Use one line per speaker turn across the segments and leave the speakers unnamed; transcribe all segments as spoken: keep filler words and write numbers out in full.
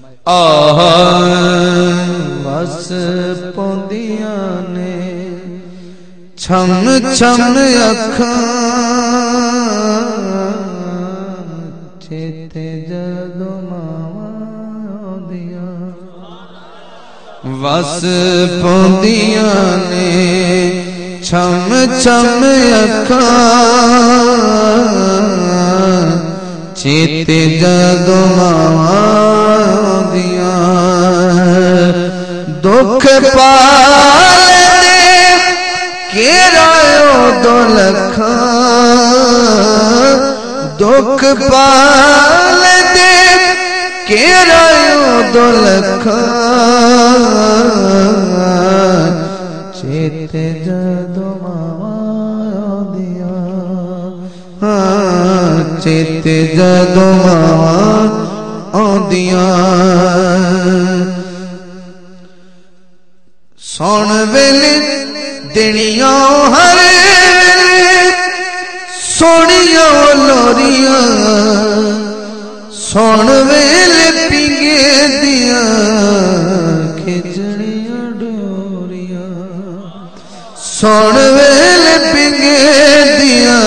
आह वस पौंदियां ने छम छम अखां चेते जदों मावां दियां वस पौंदियां ने छम छम अखां चेते जदों मावां दियां दुख पाल दे केरायो दो लखां दुख पाल दे केरायो दो लखां चेते जदों मावां दियां चेते जदों मावां आउंदियां सौण वेले दिनियां हर सोनिया लोरियां सौण वेले पिंगे दियां खिजड़ियां डोरियां सौण वेले पिंगे दियां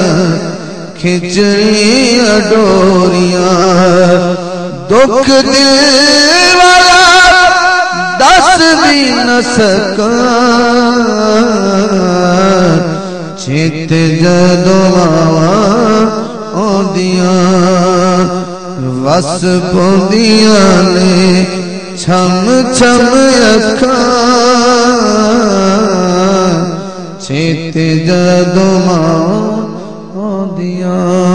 खिजड़ियां डोरियां दुख दिल वाला दस भी न सकां चेते जदों मावां आउंदियां वस पौंदियां ने छम छम अखां चेते जदों मावां आउंदियां